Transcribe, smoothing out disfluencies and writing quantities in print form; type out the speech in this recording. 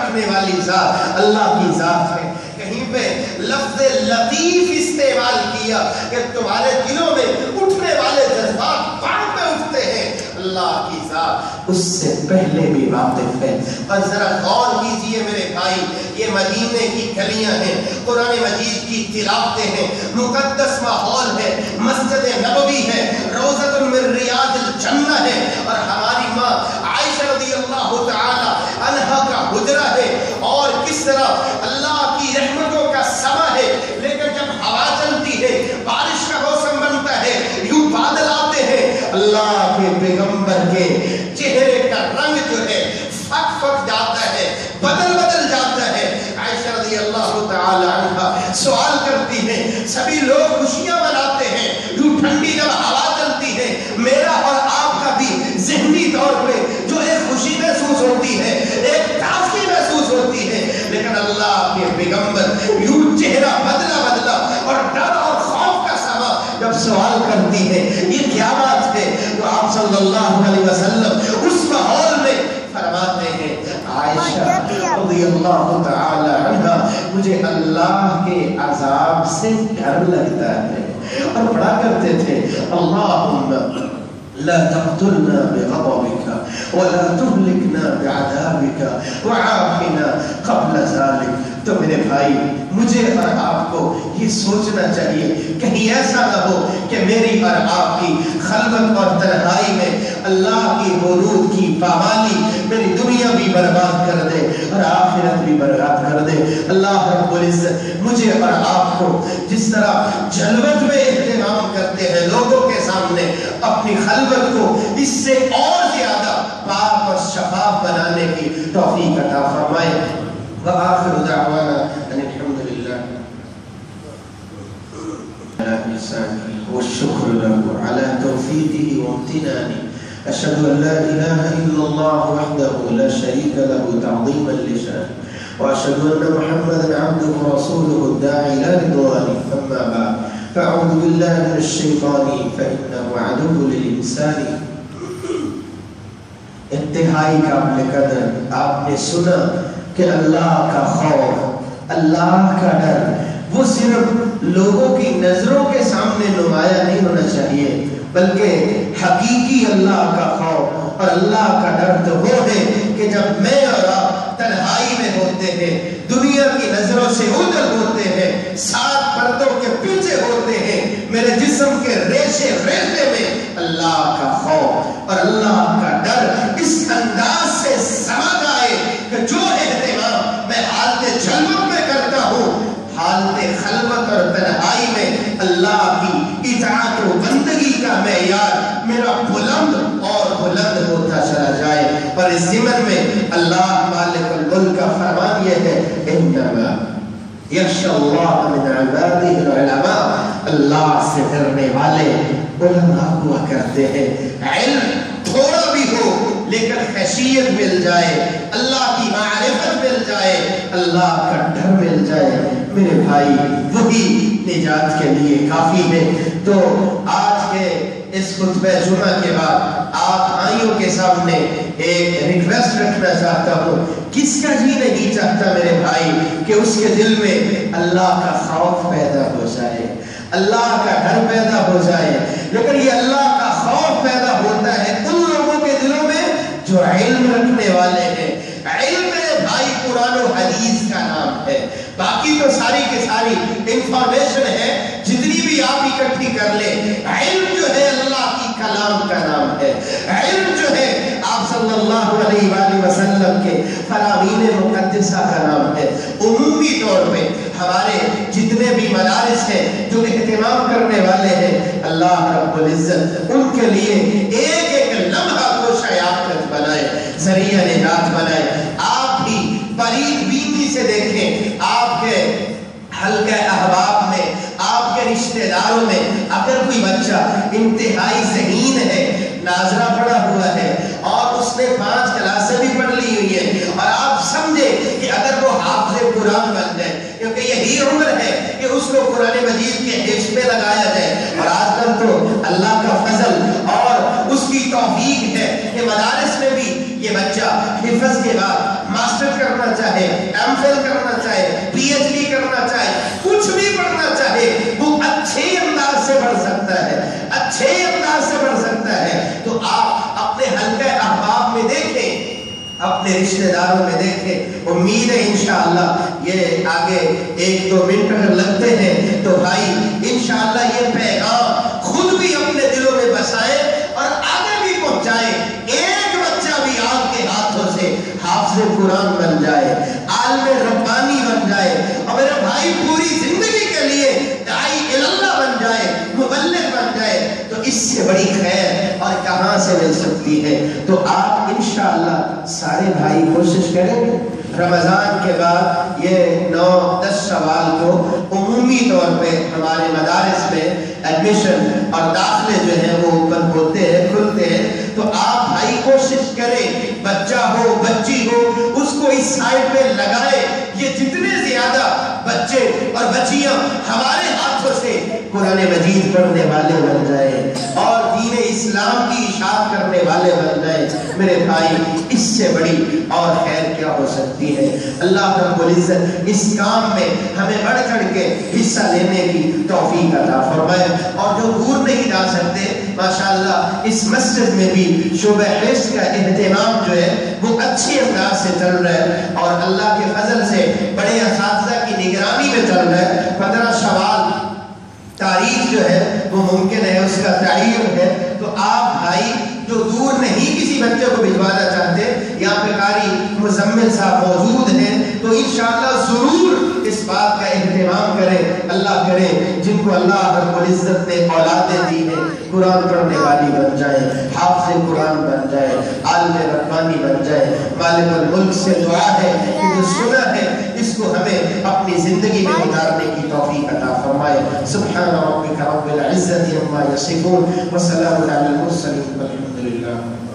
رکھنے والی ذات اللہ کی ذات ہے۔ کہیں پہ لفظ لطیف استعمال کیا کہ تمہارے دلوں میں اٹھنے والے جذبات باہر پہ اٹھتے ہیں، اللہ کی ذات اس سے پہلے بھی واقف ہے۔ اور ذرا غور کیجئے میرے بھائی، یہ مدینے کی گلیاں ہیں، قرآن مجید کی تلاوتیں ہیں، مقدس ماحول ہے، مسجد نبوی ہے، روضۃ من ریاض الجنہ ہے، اور ہماری ماں عائشہ رضی اللہ تعالی عنہا کا حجرہ ہے، اور کس طرح اللہ کی رحمتوں کا سما ہے۔ لیکن جب ہوا چلتی ہے، بارش کا موسم بنتا ہے، یوں بادل آتے ہیں، اللہ کے پیغمبر کے چہرے کا رنگ جو ہے پھک پھک جاتا ہے، بدل بدل جاتا ہے۔ عائشہ رضی اللہ تعالی عنہا سوال کرتی ہیں، سبھی لوگ خوشیاں مناتے ہیں، یوں ٹھنڈی جب ہوا چلتی ہے، میرا اور آپ کا بھی ذہنی طور پہ جو ایک خوشی محسوس ہوتی ہے، ایک تازگی محسوس ہوتی ہے، لیکن اللہ کے پیغمبر یوں چہرہ بدلا بدلا اور ڈر اور خوف کا سما جب سوال کرتی ہے یہ کیا بات ہے، تو آپ صلی اللہ علیہ وسلم اس ماحول میں فرماتے ہیں، عائشہ رضی اللہ تعالی عنہ مجھے اللہ کے عذاب سے ڈر لگتا ہے، اور پڑھا کرتے تھے اللہم لا تقتلنا بغضبك ولا تهلكنا بعذابك وعافنا قبل ذلك۔ تو میرے بھائی مجھے اور آپ کو یہ سوچنا چاہیے کہیں ایسا نہ ہو کہ میری اور آپ کی خلوت اور تنہائی میں اللہ کی حدود کی پامالی میری دنیا بھی برباد کر دے اور آخرت بھی برباد کر دے۔ اللہ رب العزت مجھے اور آپ کو جس طرح جلوت میں اہتمام کرتے ہیں لوگوں کے سامنے، اپنی خلوت کو اس سے اور زیادہ پاک اور شفاف بنانے کی توفیق عطا فرمائے۔ وآخر دعوانا ان الحمد للہ والشکر له على توفیقه وامتنانه۔ اشهد ان لا اله الا الله وحده لا شريك له تعظیما لشانه، واشهد ان محمدا عبده ورسوله الداعي الى رضوانه۔ اما بعد فاعوذ بالله من الشیطان فانه عدو للانسان۔ انتہائی قابل قدر آپ نے سنا کہ اللہ کا خوف، اللہ کا ڈر وہ صرف لوگوں کی نظروں کے سامنے نمایاں نہیں ہونا چاہیے، بلکہ حقیقی اللہ کا خوف اور اللہ کا ڈر تو وہ ہے کہ جب میں اور آپ تنہائی میں ہوتے ہیں، دنیا کی نظروں سے ادھر ہوتے ہیں، سات پردوں کے پیچھے ہوتے ہیں، میرے جسم کے ریشے ریشے میں اللہ کا خوف اور اللہ کا ڈر اس انداز سے سما جائے کہ جو اہتمام میں حالت جلوت میں کرتا ہوں، حالت خلوت اور تنہائی میں اللہ کی اطاعت و بندگی کا معیار میرا بلند اور بلند ہوتا چلا جائے۔ اور اس ضمن میں اللہ مالک الملک کا فرمان یہ ہے، انما یخشی اللہ من عبادہ العلماء، اللہ سے ڈرنے والے علماء ہوا کرتے ہیں۔ علم تھوڑا بھی ہو لیکن خشیت مل جائے، اللہ کی معرفت مل جائے، اللہ کا ڈر مل جائے، میرے بھائی وہی نجات کے لیے کافی ہے۔ تو آج کے اس خطبہ جمعہ کے بعد آپ بھائیوں کے سامنے ایک ریکویسٹ رکھنا چاہتا ہوں، کس کا جی نہیں چاہتا میرے بھائی کہ اس کے دل میں اللہ کا خوف پیدا ہو جائے، اللہ کا ڈر پیدا ہو جائے، لیکن یہ اللہ کا خوف پیدا ہوتا ہے ان لوگوں کے دلوں میں جو علم رکھنے والے ہیں۔ علم میرے بھائی قرآن و حدیث کا نام ہے، باقی تو ساری کی ساری انفارمیشن ہے جتنی بھی آپ اکٹھی کر لیں، علم جو ہے اللہ کی کلام کا نام ہے، علم جو ہے آپ صلی اللہ علیہ وآلہ وسلم کے فرامین مقدسہ کا نام ہے۔ عمومی طور پہ ہمارے جتنے بھی مدارس ہیں جو اہتمام کرنے والے ہیں، اللہ رب العزت ان کے لیے ایک ایک لمحہ گوشہ آخرت بنائے، ذریعہ نجات بنائے۔ آپ بھی برید بینی سے دیکھیں، آپ کے حلقہ احباب میں، آپ کے رشتہ داروں میں اگر کوئی بچہ انتہائی ذہین ہے، ناظرہ پڑھا ہوا ہے اور اس نے 5 کلاسیں بھی پڑھ لی ہوئی ہیں، اور آپ سمجھے کہ اگر وہ حافظ قرآن بن جائے، کیونکہ یہی عمر ہے کہ اس کو قرآن مجید کے حفظ میں لگایا جائے، اور آج کل تو اللہ کا فضل اور اس کی توفیق ہے کہ مدارس میں بھی یہ بچہ حفظ کے بعد मास्टर करना चाहे, एमफिल करना चाहे, पीएचडी करना चाहे, कुछ भी पढ़ना चाहे, वो अच्छे अंदाज से पढ़ सकता है, अच्छे अंदाज से पढ़ सकता है। तो आप अपने हल्के अहबाब में देखें, अपने रिश्तेदारों में देखें। उम्मीद है इंशाअल्लाह ये आगे 1-2 मिनट अगर लगते हैं तो भाई इंशाअल्लाह ये पैगाम खुद भी अपने दिलों में बसाएं और आगे भी पहुंचाएं। एक बच्चा भी आपके हाथों से हाफिज़ कुरान बन जाए, आलिम रब्बानी बन जाए, और मेरे भाई पूरी जिंदगी के लिए दाई इल्लाह बन जाए, मुबल्लिग बन जाए, तो इससे बड़ी खैर और कहां से मिल सकती है। तो आप इंशाअल्लाह सारे भाई कोशिश करेंगे रमजान के बाद ये 9-10 सवाल को उमूमी तौर पे हमारे मदारिस में एडमिशन और दाखिले जो है वो ओपन होते हैं, खुलते हैं। तो आप भाई कोशिश करें, बच्चा हो बच्ची हो उसको इस साइड पे लगाए। ये जितने ज्यादा बच्चे और बच्चियां हमारे हाथों से कुरान मजीद पढ़ने वाले बन जाए और दीन इस्लाम की इशाअत करने वाले बन जाए, मेरे भाई इससे बड़ी और खैर क्या हो सकती है। अल्लाह रब्बुल इज्जत इस काम में हमें बढ़ चढ़ के हिस्सा लेने की तौफीक अता फरमाए। और जो दूर नहीं जा सकते, माशाअल्लाह इस मस्जिद में भी शुबह हिफ्ज़ का एहतमाम जो है वो अच्छे अंदाज से चल रहा है और अल्लाह के फजल से बड़े असातिज़ा की निगरानी में चल रहा है। 15 शवाल तारीख जो है वो मुमकिन है, उसका तयन है। तो आप भाई जो दूर नहीं किसी बच्चे को भिजवाना चाहते, यहाँ पे कारी मुज़म्मिल साहब मौजूद हैं, तो इंशाअल्लाह ज़रूर इस बात का एहतमाम करें। अल्लाह करे जिनको अल्लाह रब्बुल इज्जत ने औलादें दी है, कुरान पढ़ने वाली बन जाए, हाफ़िज़ कुरान बन जाए, आलिम रब्बानी बन जाए। मालिकुल मुल्क से दुआ है कि जो सुना है इसको हमें अपनी जिंदगी में उतारने की तौफीक अता फरमाए। सुब्हान रब्बिका रब्बिल इज्जति अम्मा यसिफून व सलामुन अलल मुरसलीन वल्हम्दुलिल्लाह।